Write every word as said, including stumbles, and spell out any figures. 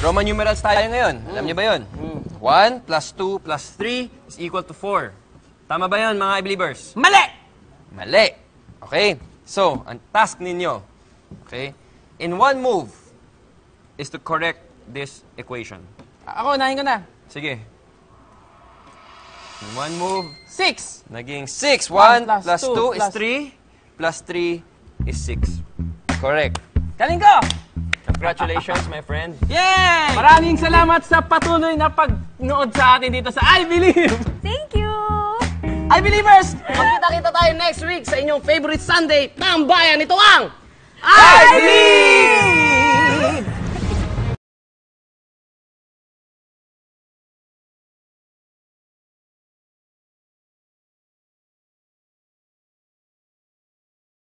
Roman numerals tayo ngayon. Alam niyo ba yun? one plus two plus three is equal to four. Tama ba yun, mga iBelievers? Mali! Mali. Okay? So, ang task ninyo, okay, in one move, is to correct this equation. Ako, unahin ko na. Sige. In one move, six. naging six. one plus plus two two is plus- three. Plus three is six. Correct. Galing ko! Congratulations, my friend. Yay! Maraming salamat sa patuloy na pagnood sa atin dito sa iBilib! Thank you! iBelievers! Magkita-kita tayo next week sa inyong favorite Sunday, Tambayan. Ito ang iBelieve!